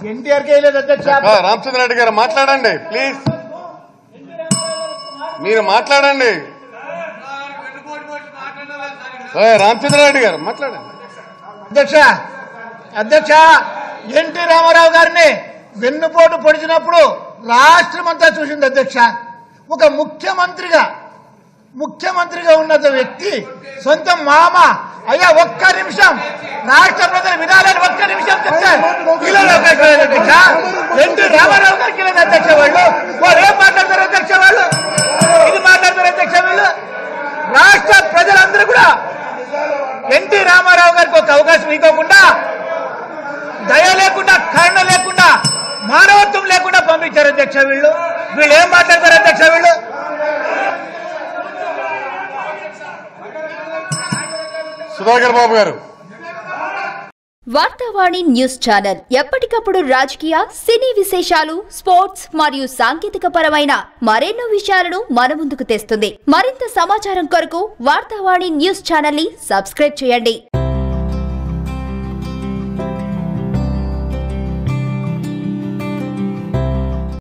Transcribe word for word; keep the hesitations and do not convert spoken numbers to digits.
ఎన్టీఆర్ కే లేదు అధ్యక్ష. రామచంద్రారెడ్డి గారు మాట్లాడండి ప్లీజ్, మీరు మాట్లాడండి. రామచంద్రారెడ్డి గారు మాట్లాడండి. అధ్యక్ష అధ్యక్ష ఎన్టీ రామారావు గారిని వెన్నుపోటు పొడిచినప్పుడు రాష్ట్రం అంతా చూసింది అధ్యక్ష. ఒక ముఖ్యమంత్రిగా ముఖ్యమంత్రిగా ఉన్న వ్యక్తి సొంత మామ అయ్యా ఒక్క నిమిషం రాష్ట్ర ప్రజలు వినాలని ఒక్క నిమిషం చెప్తే అధ్యక్ష ఎన్టీ రామారావు గారికి లేదు అధ్యక్ష. వాళ్ళు వాళ్ళు ఏం మాట్లాడతారు అధ్యక్ష? వాళ్ళు ఇది మాట్లాడతారు అధ్యక్ష. వీళ్ళు రాష్ట్ర ప్రజలందరూ కూడా ఎన్టీ రామారావు గారికి ఒక అవకాశం ఇవ్వకుండా, దయ లేకుండా, కరుణ లేకుండా, మానవత్వం లేకుండా పంపించారు అధ్యక్ష. వీళ్ళు వీళ్ళు ఏం మాట్లాడతారు అధ్యక్ష? వీళ్ళు సుధాకర్ బాబు గారు. వార్తావాణి న్యూస్ ఛానల్ ఎప్పటికప్పుడు రాజకీయ, సినీ విశేషాలు, స్పోర్ట్స్ మరియు సాంకేతిక పరమైన మరెన్నో విషయాలను మన ముందుకు తెస్తుంది. మరింత సమాచారం కొరకు వార్తావాణి న్యూస్ ఛానల్ ని సబ్స్క్రైబ్ చేయండి.